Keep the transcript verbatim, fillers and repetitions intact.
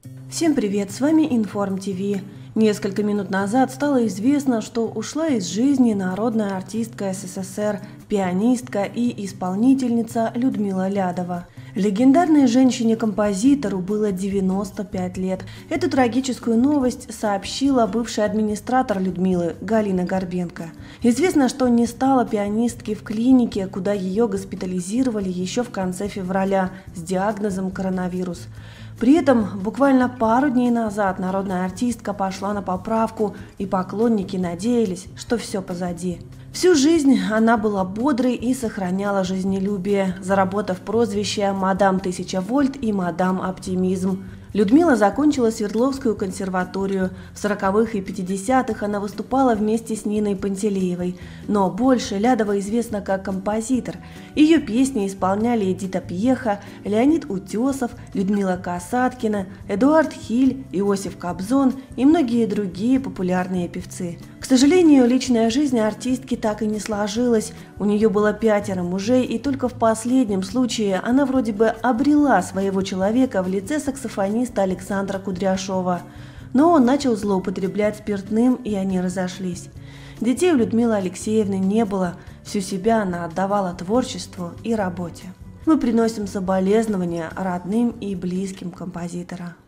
Всем привет, с вами Информ ТВ. Несколько минут назад стало известно, что ушла из жизни народная артистка СССР, пианистка и исполнительница Людмила Лядова. Легендарной женщине-композитору было девяносто пять лет. Эту трагическую новость сообщила бывший администратор Людмилы Галина Горбенко. Известно, что не стало пианистки в клинике, куда ее госпитализировали еще в конце февраля с диагнозом коронавирус. При этом буквально пару дней назад народная артистка пошла на поправку, и поклонники надеялись, что все позади. Всю жизнь она была бодрой и сохраняла жизнелюбие, заработав прозвище «Мадам Тысяча Вольт» и «Мадам Оптимизм». Людмила закончила Свердловскую консерваторию. В сороковых и пятидесятых она выступала вместе с Ниной Пантелеевой. Но больше Лядова известна как композитор. Ее песни исполняли Эдита Пьеха, Леонид Утесов, Людмила Касаткина, Эдуард Хиль, Иосиф Кобзон и многие другие популярные певцы. К сожалению, личная жизнь артистки так и не сложилась. У нее было пятеро мужей, и только в последнем случае она вроде бы обрела своего человека в лице саксофониста Александра Кудряшова. Но он начал злоупотреблять спиртным, и они разошлись. Детей у Людмилы Алексеевны не было. Всю себя она отдавала творчеству и работе. Мы приносим соболезнования родным и близким композитора.